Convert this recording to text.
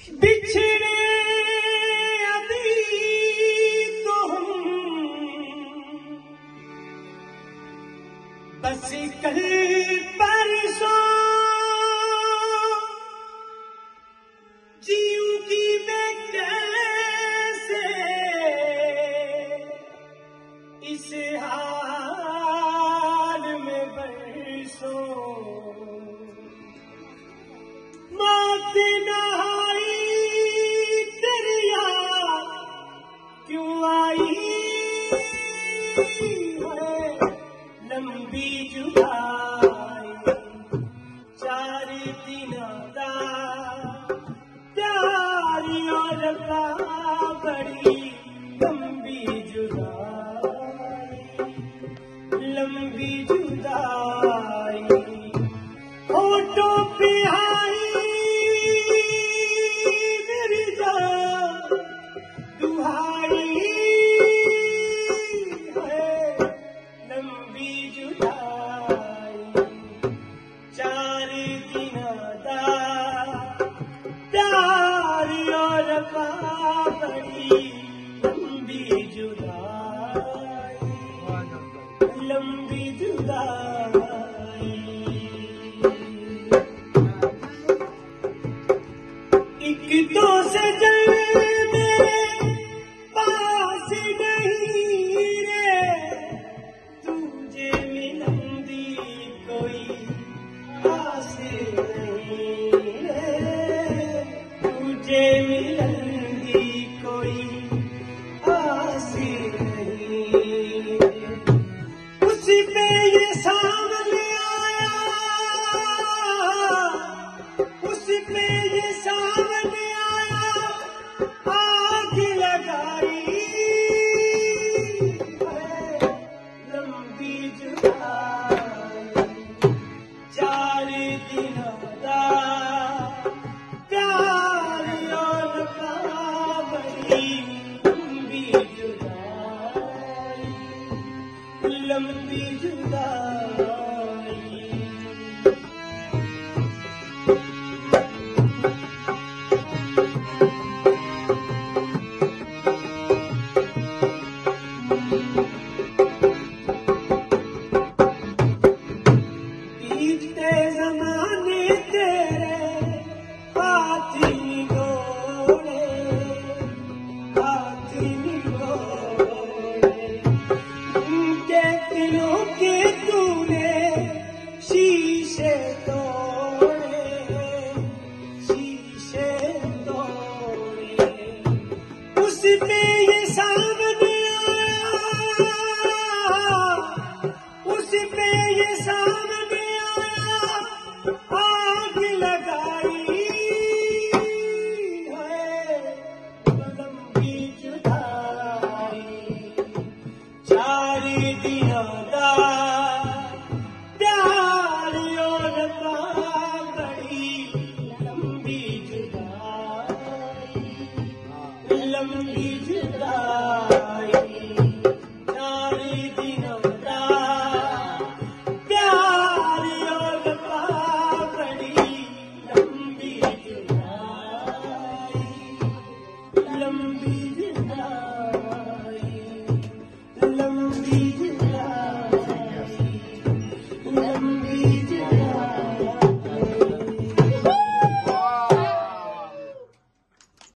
बिछड़े अभी तो हम बस कल परसों जीऊंगी मैं कैसे इस हाल में बरसों मौत नहाई तेरी याद क्यों आई है लंबी जुदाई 4 दिनों दा प्यार और बड़ी लंबी जुदाई होठों पे आई मेरी जान दुहाई है लंबी जुदाई 4 दिनों दा प्यार और बड़ी लंबी जुदाई लंबी जुदाई एक तो सजन मेरे पास नहीं रे तुझे मिलन दी कोई आस नहीं रे तुझे मिलन